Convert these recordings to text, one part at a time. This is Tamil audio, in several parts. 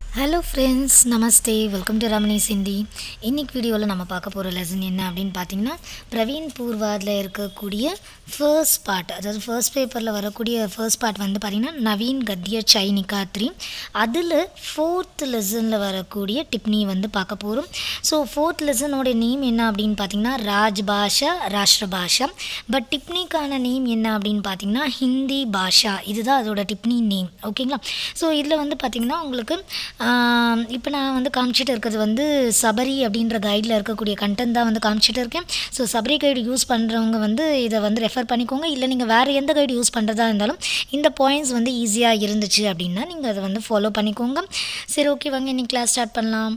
ஹலோ ஃப்ரெண்ட்ஸ், நமஸ்தே. Welcome to Ramani's Hindi. இன்னைக்கு வீடியோவில் நம்ம பார்க்க போகிற லெசன் என்ன அப்படின்னு பார்த்தீங்கன்னா, பிரவீன் பூர்வாதில் இருக்கக்கூடிய ஃபர்ஸ்ட் பார்ட், அதாவது ஃபர்ஸ்ட் பேப்பரில் வரக்கூடிய ஃபர்ஸ்ட் பார்ட் வந்து பார்த்திங்கன்னா நவீன் கத்திய சைனிகா 3. அதில் ஃபோர்த் லெசனில் வரக்கூடிய டிப்னி வந்து பார்க்க போகிறோம். ஸோ ஃபோர்த் லெசனோட நேம் என்ன அப்படின்னு பார்த்தீங்கன்னா ராஜ்பாஷா, ராஷ்டிர பாஷா. பட் டிப்னிக்கான நேம் என்ன அப்படின்னு பார்த்தீங்கன்னா ஹிந்தி பாஷா. இதுதான் அதோட டிப்னி நேம். ஓகேங்களா? ஸோ இதில் வந்து பார்த்திங்கன்னா உங்களுக்கு இப்போ நான் வந்து காமிச்சிட்டு இருக்கிறது வந்து சபரி அப்படின்ற கைடில் இருக்கக்கூடிய கண்டென்ட் தான் வந்து காமிச்சிட்டு இருக்கேன். ஸோ சபரி கைடு யூஸ் பண்ணுறவங்க வந்து இதை வந்து ரெஃபர் பண்ணிக்கோங்க. இல்லை நீங்கள் வேறு எந்த கைடு யூஸ் பண்ணுறதா இருந்தாலும் இந்த பாயிண்ட்ஸ் வந்து ஈஸியாக இருந்துச்சு அப்படின்னா நீங்கள் அதை வந்து ஃபாலோ பண்ணிக்கோங்க. சரி, ஓகே, வாங்க இன்னைக்கு கிளாஸ் ஸ்டார்ட் பண்ணலாம்.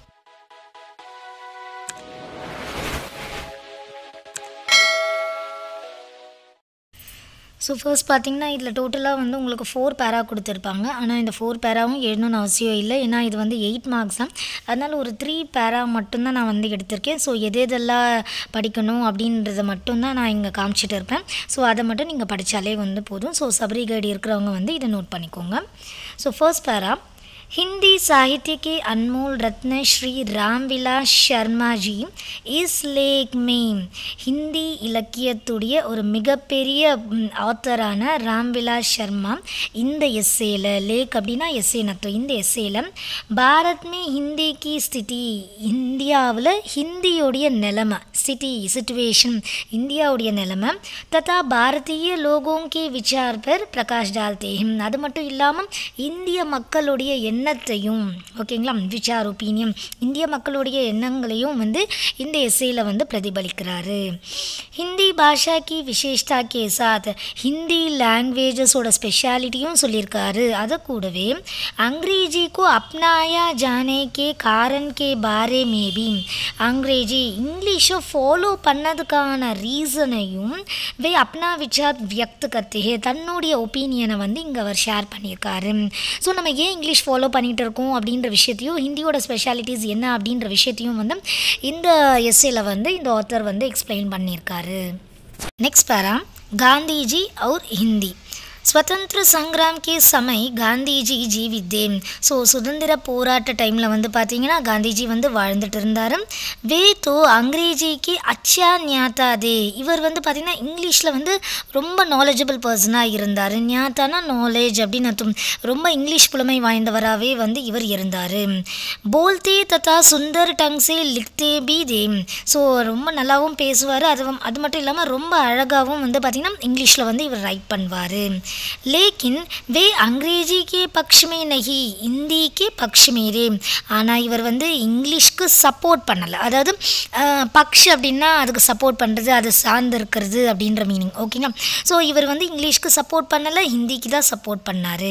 ஸோ ஃபர்ஸ்ட் பார்த்திங்கன்னா இதில் டோட்டலாக வந்து உங்களுக்கு 4 பேரா கொடுத்துருப்பாங்க. ஆனால் இந்த 4 பேராவும் எழுதணும்னு அவசியம் இல்லை, ஏன்னா இது வந்து 8 மார்க்ஸ் தான். அதனால் ஒரு 3 பேரா மட்டும்தான் நான் வந்து எடுத்திருக்கேன். ஸோ எதெல்லாம் படிக்கணும் அப்படின்றத மட்டும்தான் நான் இங்கே காமிச்சிட்டு இருப்பேன். ஸோ அதை மட்டும் நீங்கள் படித்தாலே வந்து போதும். ஸோ சபரி கைடு இருக்கிறவங்க வந்து இதை நோட் பண்ணிக்கோங்க. ஸோ ஃபர்ஸ்ட் பேரா, हिंदी साहित्य के अनमोल रत्न श्री रामविलास शर्मा जी इस लेख में हिंदी இலக்கியத்துடைய ஒரு மிகப்பெரிய ஆத்தரான ராம்விலாஸ் சர்மா இந்த எஸ்ஸேல, லேக் அப்படின்னா எஸ்ஸே நத்தம், இந்த எஸ்ஸேல பாரத் மே ஹிந்தி கி ஸ்திதி, இந்தியாவில் ஹிந்தியோடைய நிலைமை, சிச்சுவேஷன், இந்தியாவுடைய நிலைமை, ததா பாரதிய லோகோं के विचार पर प्रकाश डालते हैं. அது மட்டும் இல்லாமல் இந்திய மக்களுடைய எண்ணத்தையும், ஓகேங்களா, விசார் ஒப்பீனியன், இந்திய மக்களுடைய எண்ணங்களையும் வந்து இந்த எஸ்ஸேல வந்து பிரதிபலிக்கிறாரு. ஹிந்தி பாஷா கி விசேஷதா கே சாத், ஹிந்தி லாங்குவேஜஸோட ஸ்பெஷாலிட்டியும் சொல்லியிருக்காரு. அதை கூடவே அங்கிரேஜி கோ அப்னாயா ஜானே கே காரன் கே பாரே மேபி, அங்கிரேஜி இங்கிலீஷை ஃபாலோ பண்ணதுக்கான ரீசனையும் வே அப்னா விசார் வியக்த் கர்த்தே, தன்னுடைய ஒப்பீனியனை வந்து இங்கே அவர் ஷேர் பண்ணியிருக்காரு. ஸோ நம்ம ஏன் இங்கிலீஷ் ஃபாலோ பண்ணிகிட்டு இருக்கோம் அப்படின்ற விஷயத்தையும், ஹிந்தியோட ஸ்பெஷாலிட்டிஸ் என்ன அப்படின்ற விஷயத்தையும் வந்து இந்த எஸ்ஸேல வந்து இந்த ஆத்தர் வந்து எக்ஸ்பிளைன் பண்ணியிருக்காரு. नेक्स्ट पैरा, गांधी जी और हिंदी. स्वतंत्र संग्राम के समय காந்திஜி ஜீவித்தே. ஸோ சுதந்திர போராட்ட டைமில் வந்து பார்த்தீங்கன்னா காந்திஜி வந்து வாழ்ந்துட்டு இருந்தார். வே தோ அங்கிரேஜிக்கு அச்சா ஞாத்தாதே, இவர் வந்து பார்த்திங்கன்னா இங்கிலீஷில் வந்து ரொம்ப நாலேஜபிள் பர்சனாக இருந்தார். ஞாத்தானா நாலேஜ் அப்படின்னு அர்த்தம். ரொம்ப இங்கிலீஷ் புலமை வாய்ந்தவராகவே வந்து இவர் இருந்தார். போல்தே தத்தா சுந்தர் டங் சே லிக்தே பி தே. ஸோ ரொம்ப நல்லாவும் பேசுவார். அது மட்டும் இல்லாமல் ரொம்ப அழகாகவும் வந்து பார்த்திங்கன்னா இங்கிலீஷில் வந்து இவர் ரைட் பண்ணுவார். लेकिन वे अंग्रेजी के पक्ष में नहीं, हिंदी के पक्ष में रे. ஆனால் இவர் வந்து இங்கிலீஷ்க்கு சப்போர்ட் பண்ணலை. அதாவது பக்ஷ அப்படின்னா அதுக்கு சப்போர்ட் பண்ணுறது, அது சார்ந்து இருக்கிறது அப்படின்ற மீனிங். ஓகேங்களா? ஸோ இவர் வந்து இங்கிலீஷ்க்கு சப்போர்ட் பண்ணலை, ஹிந்திக்கு தான் சப்போர்ட் பண்ணார்.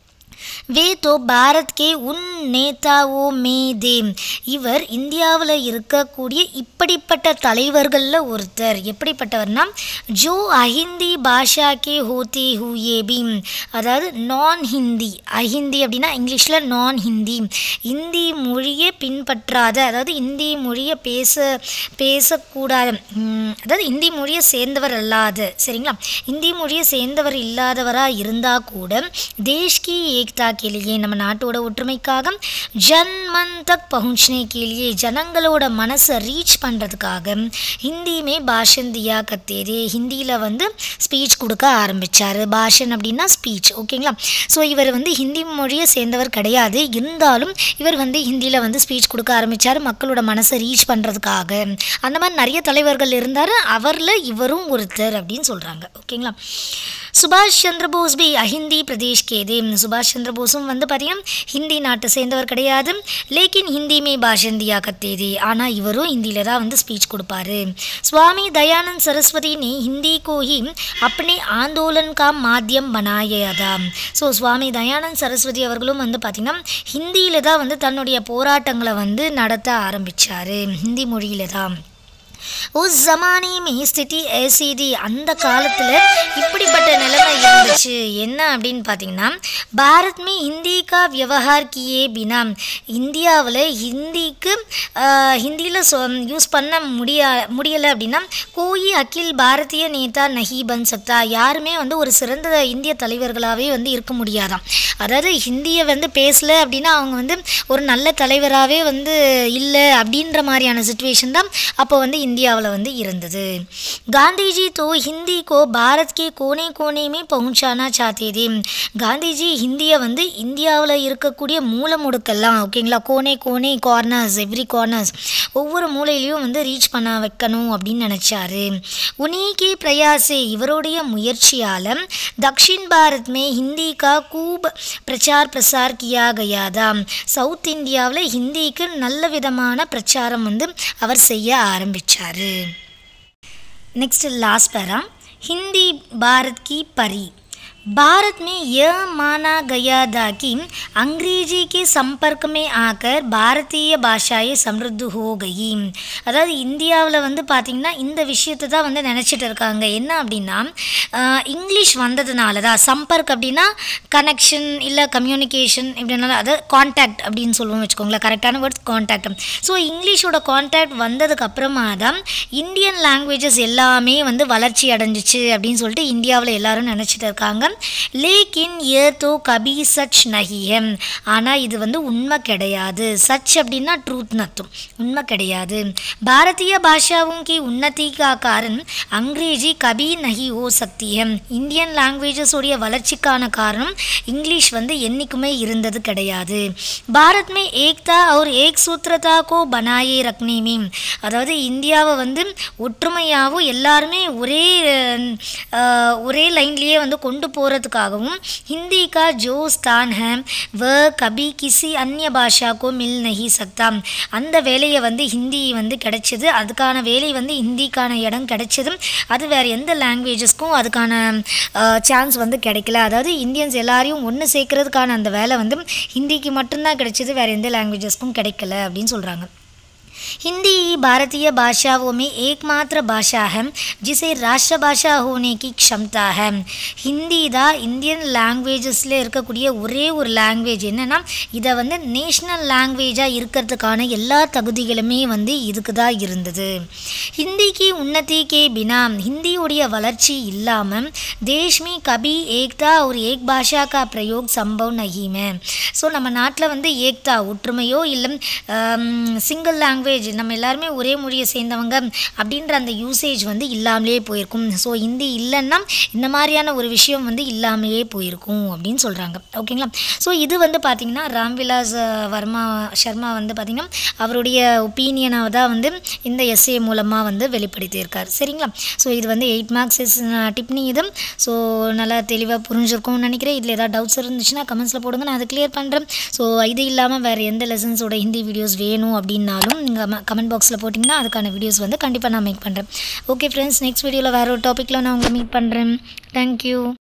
வே தோ பாரத் கே உன் நேதாவோ மே தே, இவர் இந்தியாவில் இருக்கக்கூடிய இப்படிப்பட்ட தலைவர்களில் ஒருத்தர். எப்படிப்பட்டவர்னா ஜோ அஹிந்தி பாஷா கே ஹோத்தே ஹூயே பி, அதாவது நான் ஹிந்தி, அஹிந்தி அப்படின்னா இங்கிலீஷில் நான் ஹிந்தி, இந்தி மொழியை பின்பற்றாத, அதாவது இந்தி மொழியை பேசக்கூடாத, அதாவது இந்தி மொழியை சேர்ந்தவர் அல்லாத, சரிங்களா, இந்தி மொழியை சேர்ந்தவர் இல்லாதவராக இருந்தால் கூட தேஷ்கி ஏக்தா के लिए, நம்ம நாட்டோட ஒற்றுமைக்காக, ஜன்மன் தக் பहुंचने के लिए, ஜனங்களோட மனசை ரீச் பண்ணுறதுக்காக ஹிந்தி மே பாஷன் தியா கத்தேரே, ஹிந்தியில் வந்து ஸ்பீச் கொடுக்க ஆரம்பித்தார். பாஷன் அப்படின்னா ஸ்பீச். ஓகேங்களா? ஸோ இவர் வந்து ஹிந்தி மொழியை சேர்ந்தவர் கிடையாது, இருந்தாலும் இவர் வந்து ஹிந்தியில் வந்து ஸ்பீச் கொடுக்க ஆரம்பித்தார் மக்களோட மனசை ரீச் பண்ணுறதுக்காக. அந்த மாதிரி நிறைய தலைவர்கள் இருந்தார், அவரில் இவரும் ஒருத்தர் அப்படின்னு சொல்கிறாங்க. ஓகேங்களா? சுபாஷ் சந்திர போஸ் பி அஹிந்தி பிரதேஷ் கேதே, சுபாஷ் சந்திர போஸும் வந்து பார்த்தீங்கன்னா ஹிந்தி நாட்டை சேர்ந்தவர் கிடையாது. லேக்கின் ஹிந்தி மே பாஷன் தியா கத்தேதே, ஆனால் இவரும் ஹிந்தியில் தான் வந்து ஸ்பீச் கொடுப்பாரு. சுவாமி தயானந்த் சரஸ்வதி ने हिंदी को ही अपने आंदोलन का माध्यम बनाया था. ஸோ சுவாமி தயானந்த் சரஸ்வதி அவர்களும் வந்து பார்த்திங்கன்னா ஹிந்தியில் தான் வந்து தன்னுடைய போராட்டங்களை வந்து நடத்த ஆரம்பித்தார், ஹிந்தி மொழியில் தான். उस ज़माने में स्थिति ऐसी थी அந்த காலத்தில் இப்படிப்பட்ட நிலைமை இருந்துச்சு என்ன அப்படின்னு பார்த்தீங்கன்னா பாரத் में हिंदी का व्यवहार किए बिना இந்தியாவில் ஹிந்தியில் யூஸ் பண்ண முடியலை அப்படின்னா கோயி அகில் பாரதிய நேதா நஹி பன் சக்தா யாருமே வந்து ஒரு சிறந்த இந்திய தலைவர்களாகவே வந்து இருக்க முடியாதாம். அதாவது ஹிந்தியை வந்து பேசலை அப்படின்னா அவங்க வந்து ஒரு நல்ல தலைவராகவே வந்து இல்லை அப்படின்ற மாதிரியான சுச்சுவேஷன் தான் அப்போ வந்து இந்தியாவில் வந்து இருந்தது. காந்திஜி तो हिंदी को भारत के कोने कोने में पहुंचाना चाहते थे. காந்திஜி ஹிந்தியை வந்து இந்தியாவில் இருக்கக்கூடிய மூலை முடுக்கெல்லாம் ஓகேங்களா கோனே கோனே கார்னர்ஸ் எவ்ரி கார்னர்ஸ் ஒவ்வொரு மூலையிலையும் வந்து ரீச் பண்ண வைக்கணும் அப்படின்னு நினச்சாரு. உனீகே பிரயாசே இவருடைய முயற்சியால் தக்ஷின் பாரத் में हिंदी का खूब प्रचार प्रसार किया गया था. சவுத் இந்தியாவில் ஹிந்திக்கு நல்ல விதமான பிரச்சாரம் வந்து அவர் செய்ய ஆரம்பித்தார். Next last para Hindi Bharat की परी. भारत में यह माना गया था कि अंग्रेजी के संपर्क में आकर भारतीय भाषाएं समृद्ध हो गई. அதாவது இந்தியாவில் வந்து பார்த்திங்கன்னா இந்த விஷயத்தை தான் வந்து நினச்சிட்டு இருக்காங்க. என்ன அப்படின்னா இங்கிலீஷ் வந்ததுனால தான் சம்பர்க் அப்படின்னா கனெக்ஷன் இல்லை கம்யூனிகேஷன் இப்படினால அதாவது கான்டாக்ட் அப்படின்னு சொல்லுவோம் வச்சுக்கோங்களேன். கரெக்டான வேர்ட்ஸ் கான்டாக்ட். ஸோ இங்கிலீஷோட கான்டாக்ட் வந்ததுக்கு அப்புறமா தான் இந்தியன் லாங்குவேஜஸ் எல்லாமே வந்து வளர்ச்சி அடைஞ்சிச்சு அப்படின்னு சொல்லிட்டு இந்தியாவில் எல்லாரும் நினச்சிட்டு இருக்காங்க. लेकिन ये तो कभी सच नहीं है. ஆனால் இது வந்து உண்மை கிடையாது. சச் அப்படின்னா ட்ரூத்னு அர்த்தம். உண்மை கிடையாது. பாரதிய பாஷாவும் की उन्नति का कारण अंग्रेजी कभी नहीं हो सकती है. இந்தியன் லாங்குவேஜஸோடைய வளர்ச்சிக்கான காரணம் இங்கிலீஷ் வந்து என்றைக்குமே இருந்தது கிடையாது. பாரத் में एकता और एक सूत्रता को बनाए रखने में அதாவது இந்தியாவை வந்து ஒற்றுமையாகவும் எல்லாருமே ஒரே லைன்லேயே வந்து கொண்டு போகிறதுக்காகவும் हिंदी का जो स्थान है वह कभी किसी अन्य भाषा को मिल नहीं सकता. அந்த வேலையை வந்து ஹிந்தி வந்து கிடைச்சது. அதுக்கான வேலை வந்து ஹிந்திக்கான இடம் கிடைச்சது. அது வேறு எந்த லாங்குவேஜஸ்க்கும் அதுக்கான சான்ஸ் வந்து கிடைக்கல. அதாவது இந்தியன்ஸ் எல்லாரையும் ஒன்று சேர்க்கறதுக்கான அந்த வேலை வந்து ஹிந்திக்கு மட்டும்தான் கிடைச்சது. வேறு எந்த லாங்குவேஜஸ்க்கும் கிடைக்கல அப்படின்னு சொல்கிறாங்க. हिंदी भारतीय भाषाओं में एकमात्र भाषा है जिसे राष्ट्रभाषा होने की क्षमता है. हिंदी தான் இந்தியன் லாங்குவேஜஸில் இருக்கக்கூடிய ஒரே ஒரு லாங்குவேஜ். என்னென்னா இதை வந்து நேஷ்னல் லாங்குவேஜாக இருக்கிறதுக்கான எல்லா தகுதிகளுமே வந்து இதுக்கு தான் இருந்தது. ஹிந்திக்கு உன்னதி கே பினா ஹிந்தியுடைய வளர்ச்சி இல்லாமல் தேஷ்மி கபி ஏக்தா ஒரு ஏக் பாஷா கா பிரயோக் சம்பவ் நஹீமே. ஸோ நம்ம நாட்டில் வந்து ஏக்தா ஒற்றுமையோ இல்லை சிங்கிள் லாங்குவேஜ் நம்ம எல்லாருமே ஒரே மொழியை சேர்ந்தவங்க அப்படின்ற அந்த யூசேஜ் வந்து இல்லாமலே போயிருக்கும். ஸோ ஹிந்தி இல்லைன்னா இந்த மாதிரியான ஒரு விஷயம் வந்து இல்லாமையே போயிருக்கும் அப்படின்னு சொல்கிறாங்க. ஓகேங்களா. ஸோ இது வந்து பார்த்திங்கன்னா ராம்விலாஸ் சர்மா வந்து பார்த்திங்கன்னா அவருடைய ஒப்பீனியனாக தான் வந்து இந்த எஸ்ஏ மூலமாக வந்து வெளிப்படுத்தியிருக்கார். சரிங்களா. ஸோ இது வந்து 8 மார்க்ஸ் டிப்னி இது. ஸோ நல்லா தெளிவாக புரிஞ்சிருக்கும்னு நினைக்கிறேன். இதில் ஏதாவது டவுட்ஸ் இருந்துச்சுன்னா கமெண்ட்ஸில் போடுங்க, நான் அதை கிளியர் பண்ணுறேன். ஸோ இது இல்லாமல் வேறு எந்த லெசன்ஸோட ஹிந்தி வீடியோஸ் வேணும் அப்படின்னாலும் நீங்கள் கமெண்ட் பாக்ஸில் போட்டிங்கன்னா அதுக்கான வீடியோஸ் வந்து கண்டிப்பாக நான் மேக் பண்ணுறேன். ஓகே ஃப்ரெண்ட்ஸ், நெக்ஸ்ட் வீடியோவில் வேறு ஒரு டாப்பிக்கில் நான் உங்களை மீட் பண்ணுறேன். தேங்க்யூ.